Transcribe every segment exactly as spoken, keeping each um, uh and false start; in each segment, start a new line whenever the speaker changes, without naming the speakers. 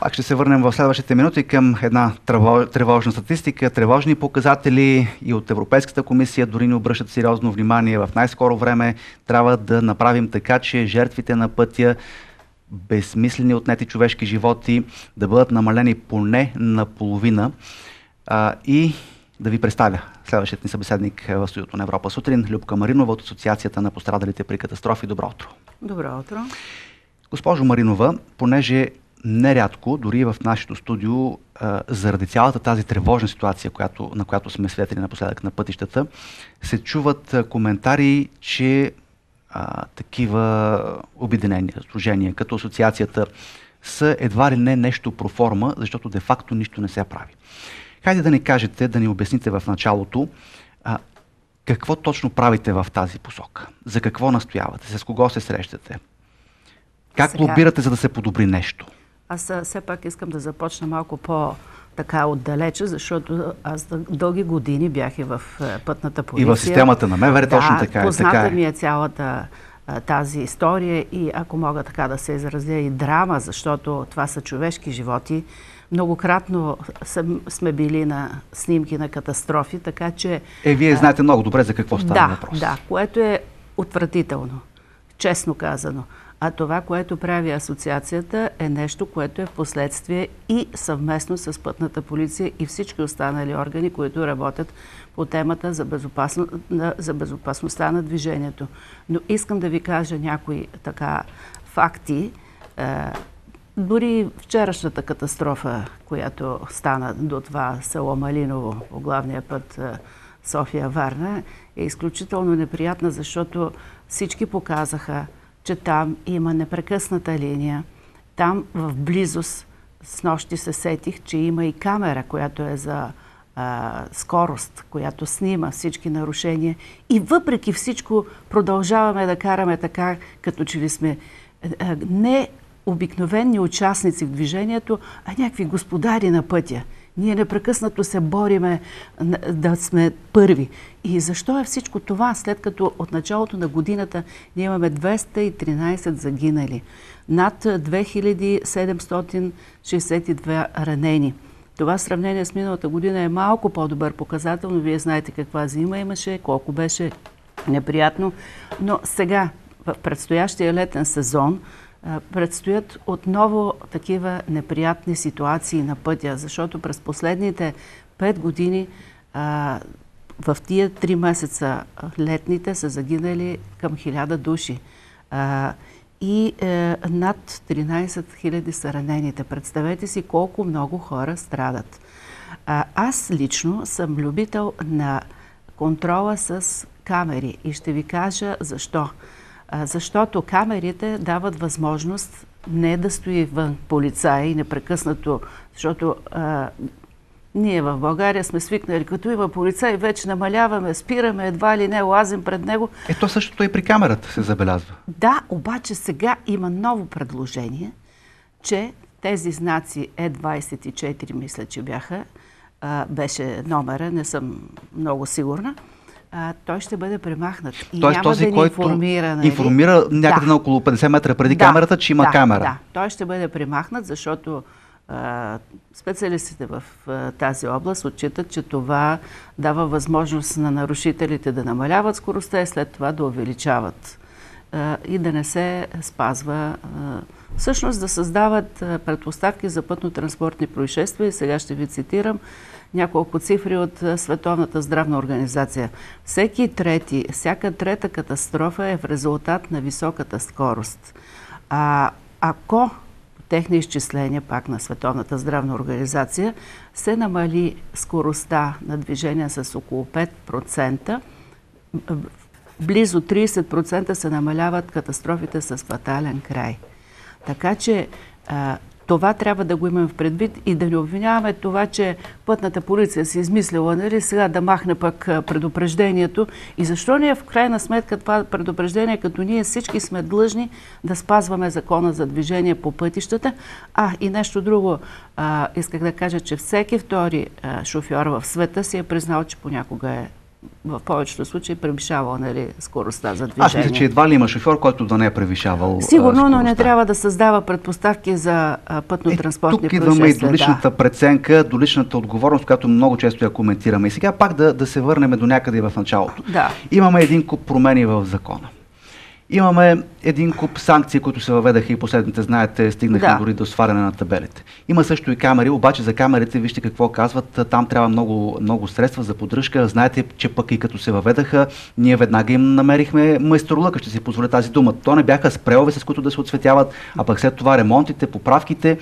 Пак ще се върнем в следващите минути към една тревожна статистика, тревожни показатели и от Европейската комисия дори не обръщат сериозно внимание. В най-скоро време трябва да направим така, че жертвите на пътя, безсмислени отнети човешки животи, да бъдат намалени поне наполовина. А, и да ви представя следващият ни събеседник в студиото на Европа сутрин, Любка Маринова от Асоциацията на пострадалите при катастрофи. Добро утро!
Добро утро!
Госпожо Маринова, понеже нерядко, дори в нашето студио, а, заради цялата тази тревожна ситуация, която, на която сме свидетели напоследък на пътищата, се чуват а, коментари, че а, такива обединения, сдружения, като Асоциацията, са едва ли не нещо проформа, защото де-факто нищо не се прави. Хайде да ни кажете, да ни обясните в началото а, какво точно правите в тази посока, за какво настоявате, с кого се срещате, как Сега... лобирате, за да се подобри нещо.
Аз все пак искам да започна малко по-така отдалече, защото аз дълги години бях и в пътната полиция.
И в системата на МВР,
да,
точно така е.
Позната
така е.
ми е цялата а, тази история и, ако мога така да се изразя, и драма, защото това са човешки животи. Многократно съм, сме били на снимки на катастрофи, така че...
Е, вие знаете много добре за какво става
да,
въпрос.
Да, което е отвратително, честно казано. А това, което прави асоциацията, е нещо, което е в последствие и съвместно с пътната полиция и всички останали органи, които работят по темата за, безопасно, за безопасността на движението. Но искам да ви кажа някои така факти. Дори вчерашната катастрофа, която стана до това село Малиново по главния път София-Варна, е изключително неприятна, защото всички показаха, че там има непрекъсната линия. Там в близост, с нощи се сетих, че има и камера, която е за а, скорост, която снима всички нарушения. И въпреки всичко продължаваме да караме така, като че ли сме а, не обикновени участници в движението, а някакви господари на пътя. Ние непрекъснато се бориме да сме първи. И защо е всичко това, след като от началото на годината ние имаме двеста и тринадесет загинали, над две хиляди седемстотин шестдесет и две ранени. Това в сравнение с миналата година е малко по-добър показател, но вие знаете каква зима имаше, колко беше неприятно. Но сега, в предстоящия летен сезон, предстоят отново такива неприятни ситуации на пътя, защото през последните пет години а, в тия три месеца летните са загинали към хиляда души. А, и е, над тринадесет хиляди са ранените. Представете си колко много хора страдат. А, аз лично съм любител на контрола с камери и ще ви кажа защо. Защото камерите дават възможност не да стои вън полицаи непрекъснато, защото а, ние в България сме свикнали, като има полицай, вече намаляваме, спираме, едва ли не лазим пред него.
Ето същото и при камерата се забелязва.
Да, обаче сега има ново предложение, че тези знаци Е двадесет и четири, мисля, че бяха, а, беше номера, не съм много сигурна, А, той ще бъде премахнат. И
Тоест,
няма
този,
да ни
който
информира, нали?
информира някъде да. на около петдесет метра преди
да,
камерата, че има
да,
камера.
Да, той ще бъде премахнат, защото а, специалистите в а, тази област отчитат, че това дава възможност на нарушителите да намаляват скоростта и след това да увеличават. А, и да не се спазва, а, всъщност да създават а, предпоставки за пътно-транспортни происшествия. И сега ще ви цитирам няколко цифри от Световната здравна организация. Всеки трети, всяка трета катастрофа е в резултат на високата скорост. А, ако техни изчисления, пак на Световната здравна организация, се намали скоростта на движение с около пет процента, близо тридесет процента се намаляват катастрофите с фатален край. Така че а, това трябва да го имаме в предвид и да не обвиняваме това, че пътната полиция си измислила, нали, сега да махне пък предупреждението. И защо ни е в крайна сметка това предупреждение, като ние всички сме длъжни да спазваме закона за движение по пътищата. А, и нещо друго. А, исках да кажа, че всеки втори а, шофьор в света си е признал, че понякога е в повечето случаи превишавал, нали, скоростта за движение.
Аз мисля, че едва ли има шофьор, който да не е превишавал
Сигурно,
скоростта.
но не трябва да създава предпоставки за пътно-транспортни
е, тук
происшествия.
идваме и до личната да. преценка, до личната отговорност, която много често я коментираме. И сега пак да, да се върнем до някъде в началото.
Да.
Имаме един куп промени в закона. Имаме един куп санкции, които се въведаха и последните, знаете, стигнаха да. дори до сваляне на табелите. Има също и камери, обаче за камерите вижте какво казват, там трябва много, много средства за поддръжка. Знаете, че пък и като се въведаха, ние веднага им намерихме майсторлъка, ще си позволя тази дума. То не бяха спрелови, с които да се отсветяват, а пък след това ремонтите, поправките.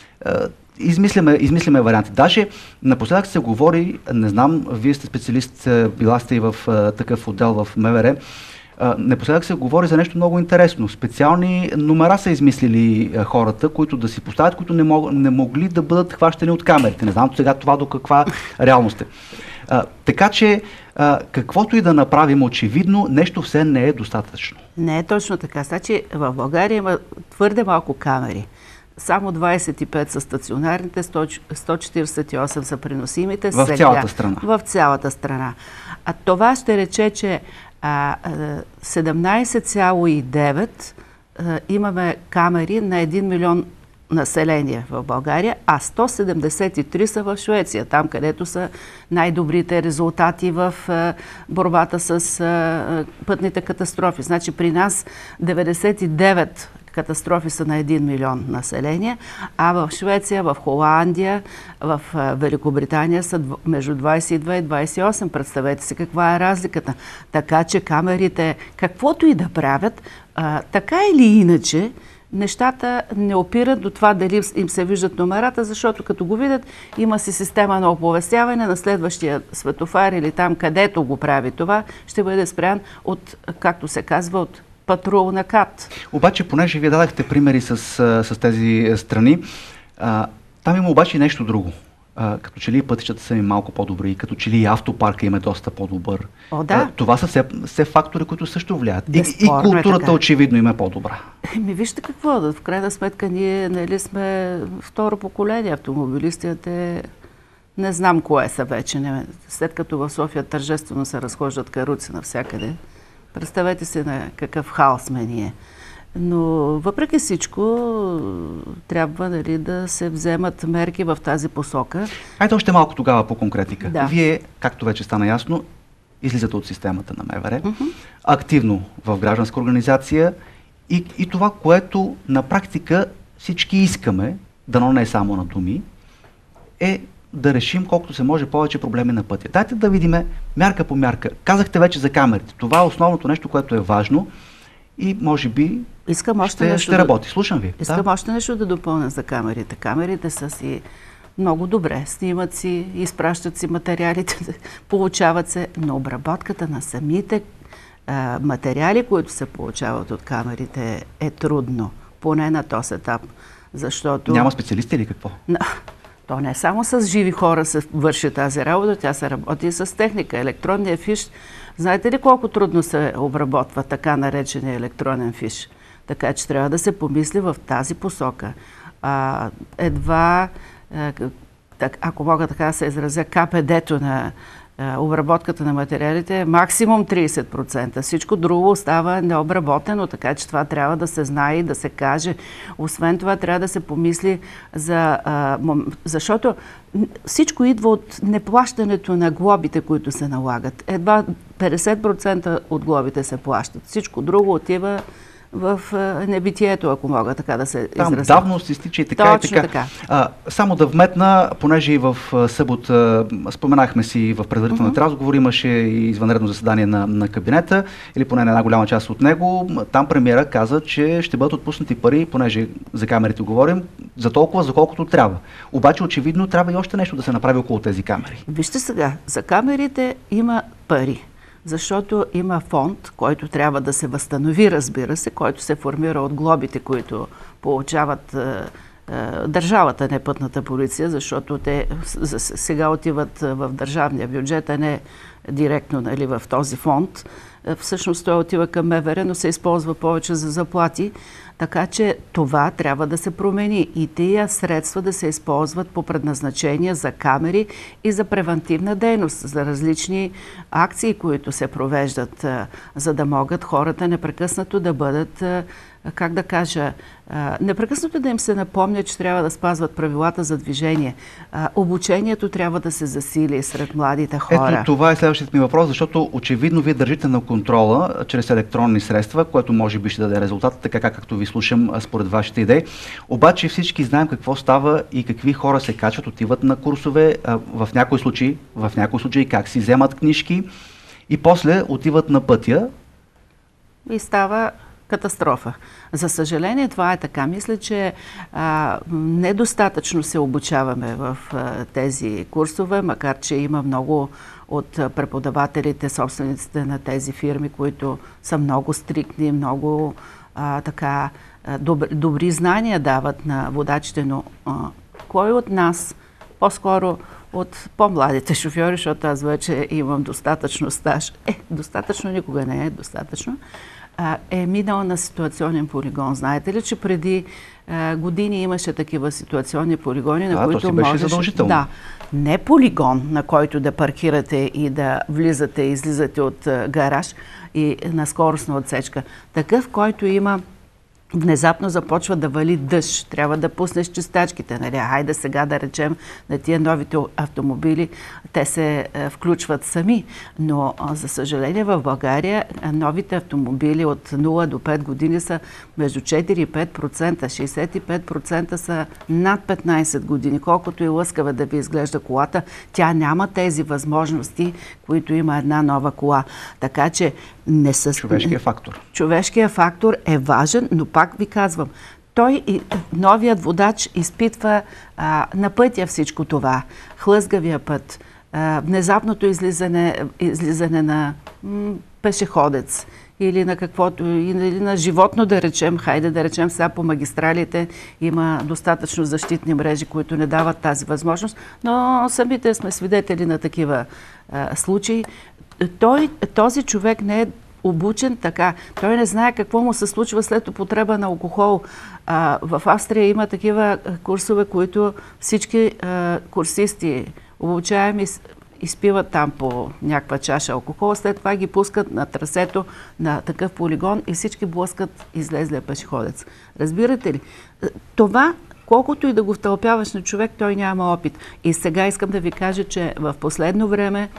Измисляме, измисляме варианти. Даже напоследък се говори, не знам, вие сте специалист, била сте и в такъв отдел в МВР, напоследък се говори за нещо много интересно. Специални номера са измислили а, хората, които да си поставят, които не, мог, не могли да бъдат хващани от камерите. Не знам сега това до каква реалност е. А, така че, а, каквото и да направим, очевидно, нещо все не е достатъчно.
Не е точно така. Значи, в България има твърде малко камери. Само двадесет и пет са стационарните, сто четиридесет и осем са преносимите.
В
сега,
цялата страна.
В цялата страна. А това ще рече, че седемнадесет цяло и девет имаме камери на един милион население в България, а сто седемдесет и три са в Швеция, там където са най-добрите резултати в борбата с пътните катастрофи. Значи при нас деветдесет и девет катастрофи са на един милион население, а в Швеция, в Холандия, в Великобритания са между двадесет и две и двадесет и осем. Представете си каква е разликата. Така че камерите, каквото и да правят, а, така или иначе, нещата не опират до това дали им се виждат номерата, защото като го видят, има си система на оповестяване на следващия светофар или там, където го прави това, ще бъде спрян от, както се казва, от патрул на КАТ.
Обаче, понеже вие дадахте примери с, с тези страни, а, там има обаче нещо друго. А, като че ли пътищата са им малко по-добри, като че ли и автопарка им е доста по-добър.
О, да.
А, това са все, все фактори, които също влияят. И, и културата е очевидно им е по-добра.
Ми вижте какво, в крайна сметка ние нали, сме второ поколение автомобилисти, те не знам кое са вече. Не, след като в София тържествено се разхождат каруци навсякъде, представете се на какъв хаос сме ние. Но въпреки всичко трябва нали, да се вземат мерки в тази посока.
Айде още малко тогава по конкретика.
Да.
Вие, както вече стана ясно, излизате от системата на МВР,
Uh-huh.
активно в гражданска организация и, и това, което на практика всички искаме, дано не е само на думи, е да решим колкото се може повече проблеми на пътя. Дайте да видим мярка по мярка. Казахте вече за камерите. Това е основното нещо, което е важно и може би
Искам още
ще,
нещо
ще
да...
работи. Слушам ви.
Искам
да.
още нещо да допълня за камерите. Камерите са си много добре. Снимат си, изпращат си материалите, получават се, но обработката на самите а, материали, които се получават от камерите, е трудно. Поне на този етап. Защото...
Няма специалисти или какво?
То не само с живи хора се върши тази работа, тя се работи и с техника. Електронния фиш, знаете ли колко трудно се обработва така наречения електронен фиш? Така че трябва да се помисли в тази посока. А, едва, а, так, ако мога така да се изразя, КПД-то на а, обработката на материалите е максимум тридесет процента. Всичко друго остава необработено, така че това трябва да се знае и да се каже. Освен това трябва да се помисли за... А, защото всичко идва от неплащането на глобите, които се налагат. Едва петдесет процента от глобите се плащат. Всичко друго отива в небитието, ако мога така да се изразя.
Там давност изтича и така
Точно
и така.
така.
А, само да вметна, понеже и в събота споменахме си в предварителните uh-huh. разговори, имаше и извънредно заседание на, на кабинета, или поне една голяма част от него. Там премиера каза, че ще бъдат отпуснати пари, понеже за камерите говорим, за толкова, за колкото трябва. Обаче очевидно трябва и още нещо да се направи около тези камери.
Вижте сега, за камерите има пари. Защото има фонд, който трябва да се възстанови, разбира се, който се формира от глобите, които получават е, държавата, не пътната полиция, защото те сега отиват в държавния бюджет, а не директно, нали, в този фонд. Всъщност той отива към МВР, но се използва повече за заплати. Така че това трябва да се промени и тия средства да се използват по предназначение за камери и за превентивна дейност, за различни акции, които се провеждат, за да могат хората непрекъснато да бъдат, как да кажа, непрекъснато да им се напомня, че трябва да спазват правилата за движение. Обучението трябва да се засили сред младите хора.
Ето това е следващият ми въпрос, защото очевидно вие държите на контрола чрез електронни средства, което може би ще даде резултат, така както ви слушам според вашите идеи. Обаче всички знаем какво става и какви хора се качват, отиват на курсове, в някои случаи, в някои случаи как си вземат книжки и после отиват на пътя.
И става катастрофа. За съжаление, това е така. Мисля, че а, недостатъчно се обучаваме в а, тези курсове, макар че има много от а, преподавателите, собствениците на тези фирми, които са много стриктни, много а, така а, добри, добри знания дават на водачите, но а, кой от нас, по-скоро от по-младите шофьори, защото аз вече имам достатъчно стаж, е, достатъчно никога не е достатъчно, е минал на ситуационен полигон. Знаете ли, че преди е, години имаше такива ситуационни полигони, на
а,
които
то си беше
можеш...
задължително.
Да, не полигон, на който да паркирате и да влизате и излизате от е, гараж и на скоростна отсечка. Такъв, който има внезапно започва да вали дъжд. Трябва да пуснеш чистачките. Нали? Хайде сега да речем на тия новите автомобили, те се е, включват сами. Но, а, за съжаление, в България новите автомобили от нула до пет години са между четири и пет процента. шейсет и пет процента са над петнайсет години. Колкото и лъскава да ви изглежда колата, тя няма тези възможности, които има една нова кола. Така че не са...
Човешкият фактор.
Човешкият фактор е важен, но пак ви казвам, той и новият водач изпитва а, на пътя всичко това. Хлъзгавия път, а, внезапното излизане, излизане на м, пешеходец или на каквото, или на животно да речем, хайде да речем сега по магистралите има достатъчно защитни мрежи, които не дават тази възможност, но самите сме свидетели на такива а, случаи. Той, този човек не е обучен така. Той не знае какво му се случва след употреба на алкохол. А, в Австрия има такива курсове, които всички а, курсисти, обучаеми, изпиват там по някаква чаша алкохол, след това ги пускат на трасето на такъв полигон и всички блъскат излезлия пешеходец. Разбирате ли? Това, колкото и да го втълпяваш на човек, той няма опит. И сега искам да ви кажа, че в последно време,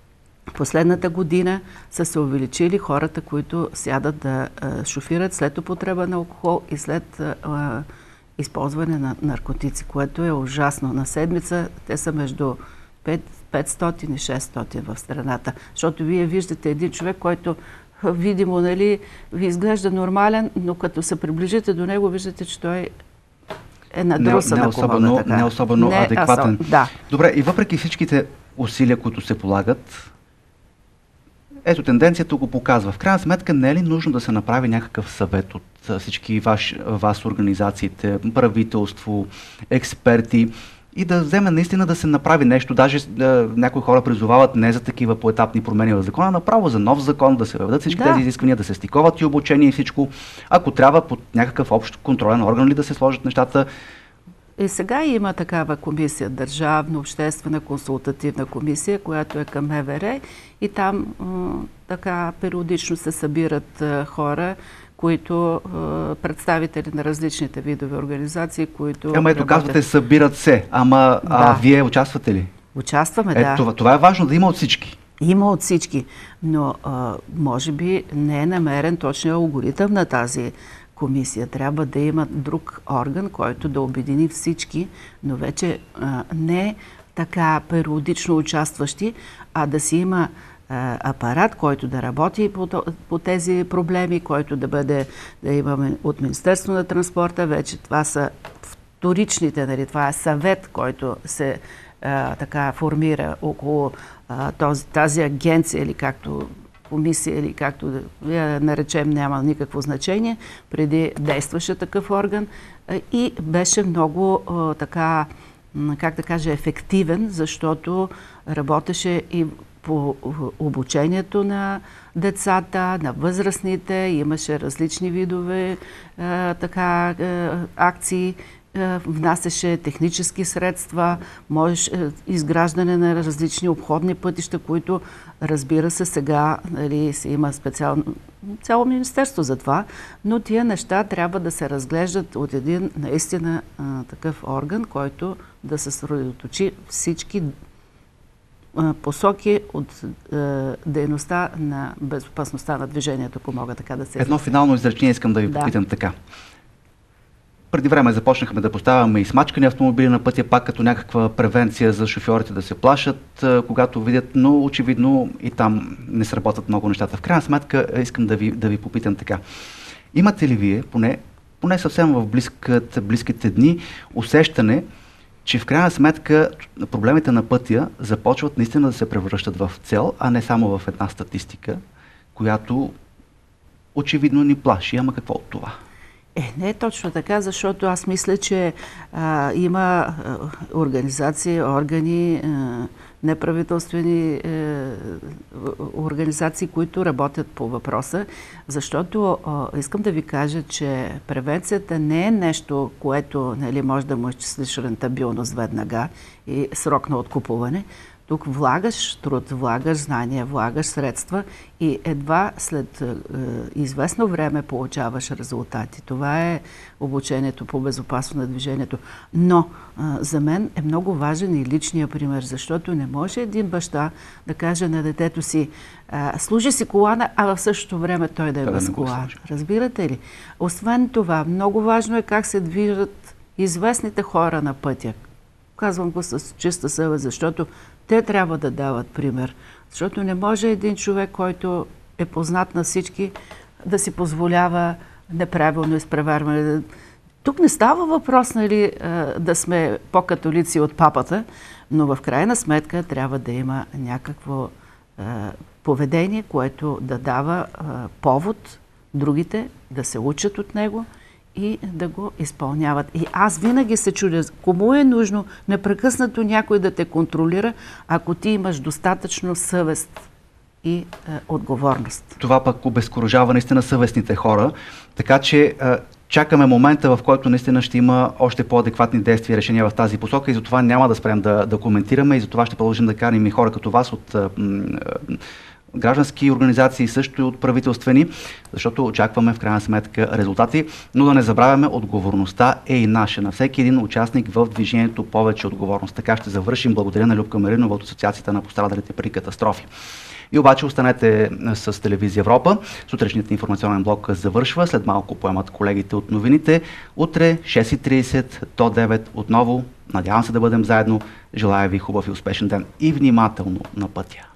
последната година са се увеличили хората, които сядат да а, шофират след употреба на алкохол и след а, използване на наркотици, което е ужасно. На седмица те са между петстотин и шестстотин в страната. Защото вие виждате един човек, който видимо, нали, ви изглежда нормален, но като се приближите до него, виждате, че той е надрусан,
не, не особено,
така.
Не особено не, адекватен.
Асо, да.
Добре, и въпреки всичките усилия, които се полагат, ето, тенденцията го показва. В крайна сметка, не е ли нужно да се направи някакъв съвет от всички ваш, вас организациите, правителство, експерти и да вземе наистина да се направи нещо. Даже да, някои хора призовават не за такива поетапни промени в закона, направо за нов закон, да се въведат всички да. тези изисквания, да се стиковат и обучение и всичко. Ако трябва под някакъв общ контролен орган ли да се сложат нещата.
И сега има такава комисия, държавна, обществена, консултативна комисия, която е към МВР и там така периодично се събират хора, които представители на различните видове организации, които...
Ама ето казвате, събират се, ама да. а вие участвате ли?
Участваме,
е,
да.
Това, това е важно да има от всички.
Има от всички, но а, може би не е намерен точния алгоритъм на тази комисия. Трябва да има друг орган, който да обедини всички, но вече а, не така периодично участващи, а да си има а, апарат, който да работи по, по тези проблеми, който да бъде, да имаме от Министерство на транспорта. Вече това са вторичните, нали, това е съвет, който се а, така формира около а, този, тази агенция, или както комисия или както да я наречем, няма никакво значение. Преди действаше такъв орган и беше много така, как да кажа, ефективен, защото работеше и по обучението на децата, на възрастните, имаше различни видове а, така, а, акции, а, внасяше технически средства, можеш, а, изграждане на различни обходни пътища, които, разбира се, сега нали, се има специално цяло министерство за това, но тия неща трябва да се разглеждат от един наистина а, такъв орган, който да се съсредоточи всички посоки от е, дейността на безопасността на движението, ако мога така да се...
Едно финално изречение искам да ви да. попитам така. Преди време започнахме да поставяме и смачкани автомобили на пътя, пак като някаква превенция за шофьорите да се плашат, е, когато видят, но очевидно и там не сработят много нещата. В крайна сметка искам да ви, да ви попитам така. Имате ли вие, поне, поне съвсем в близките, близките дни, усещане, че в крайна сметка проблемите на пътя започват наистина да се превръщат в цел, а не само в една статистика, която очевидно ни плаши. Ама какво от това?
Е, не е точно така, защото аз мисля, че а, има а, организации, органи, а, неправителствени а, организации, които работят по въпроса, защото а, искам да ви кажа, че превенцията не е нещо, което нали, може да му изчислиш рентабилност веднага и срок на откупуване. Тук влагаш труд, влагаш знания, влагаш средства и едва след е, известно време получаваш резултати. Това е обучението по безопасно на движението. Но е, за мен е много важен и личния пример, защото не може един баща да каже на детето си е, служи си колана, а в същото време той да е без колана. Разбирате ли? Освен това, много важно е как се движат известните хора на пътя. Казвам го с чиста съвест, защото те трябва да дават пример. Защото не може един човек, който е познат на всички, да си позволява неправилно изпреварване. Тук не става въпрос нали, да сме по-католици от папата, но в крайна сметка трябва да има някакво поведение, което да дава повод другите да се учат от него и да го изпълняват. И аз винаги се чудя, кому е нужно непрекъснато някой да те контролира, ако ти имаш достатъчно съвест и е, отговорност.
Това пък обезкуражава наистина съвестните хора, така че е, чакаме момента, в който наистина ще има още по-адекватни действия и решения в тази посока и затова няма да спрем да, да коментираме и затова ще продължим да каним и хора като вас от е, е, граждански организации, също и от правителствени, защото очакваме в крайна сметка резултати, но да не забравяме, отговорността е и наша. На всеки един участник в движението повече отговорност. Така ще завършим. Благодаря на Любка Маринова от Асоциацията на пострадалите при катастрофи. И обаче останете с Телевизия Европа. Сутрешният информационен блок завършва. След малко поемат колегите от новините. Утре шест и трийсет до девет отново. Надявам се да бъдем заедно. Желая ви хубав и успешен ден и внимателно на пътя.